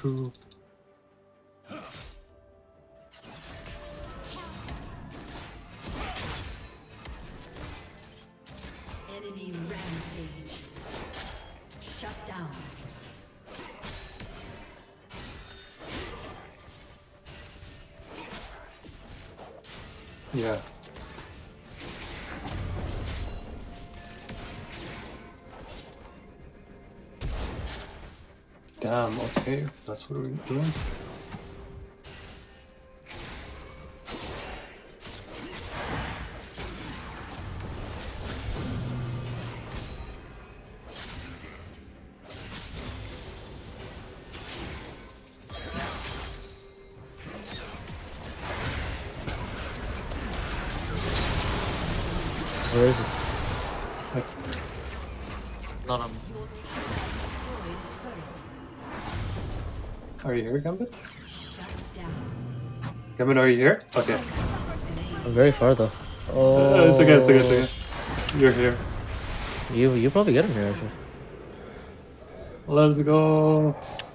true. Enemy rampage. Shut down. Yeah. Damn, okay, that's what we're doing. Where is it? Not on. Are you here, Gambit? Shut down. Gambit, are you here? Okay. I'm very far though. Oh, It's okay, it's okay, it's okay. You're here. You probably get him here actually. Let's go.